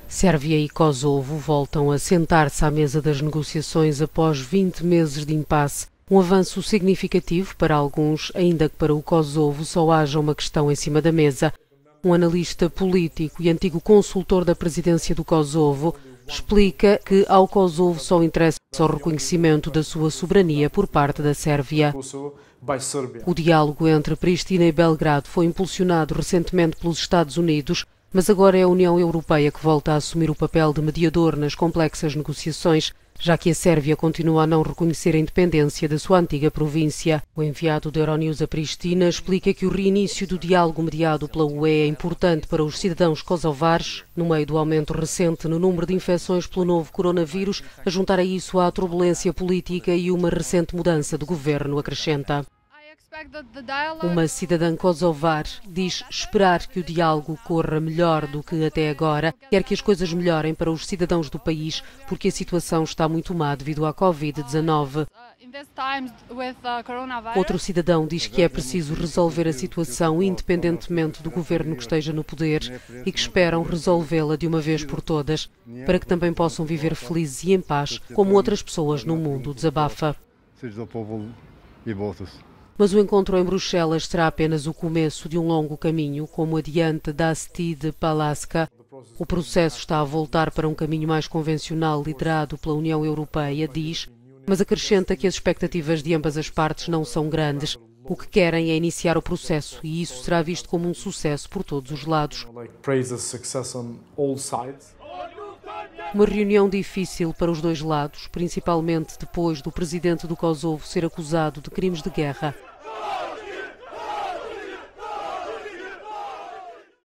Sérvia e Kosovo voltam a sentar-se à mesa das negociações após 20 meses de impasse. Um avanço significativo para alguns, ainda que para o Kosovo só haja uma questão em cima da mesa. Um analista político e antigo consultor da presidência do Kosovo explica que ao Kosovo só interessa o reconhecimento da sua soberania por parte da Sérvia. O diálogo entre Pristina e Belgrado foi impulsionado recentemente pelos Estados Unidos, mas agora é a União Europeia que volta a assumir o papel de mediador nas complexas negociações, já que a Sérvia continua a não reconhecer a independência da sua antiga província. O enviado da Euronews a Pristina explica que o reinício do diálogo mediado pela UE é importante para os cidadãos kosovares, no meio do aumento recente no número de infecções pelo novo coronavírus, a juntar a isso a turbulência política e uma recente mudança de governo, acrescenta. Uma cidadã kosovar diz esperar que o diálogo corra melhor do que até agora, quer que as coisas melhorem para os cidadãos do país, porque a situação está muito má devido à Covid-19. Outro cidadão diz que é preciso resolver a situação independentemente do governo que esteja no poder e que esperam resolvê-la de uma vez por todas, para que também possam viver felizes e em paz, como outras pessoas no mundo, desabafa. Mas o encontro em Bruxelas será apenas o começo de um longo caminho, como adianta Dastid Palaska. O processo está a voltar para um caminho mais convencional liderado pela União Europeia, diz, mas acrescenta que as expectativas de ambas as partes não são grandes. O que querem é iniciar o processo e isso será visto como um sucesso por todos os lados. Uma reunião difícil para os dois lados, principalmente depois do presidente do Kosovo ser acusado de crimes de guerra.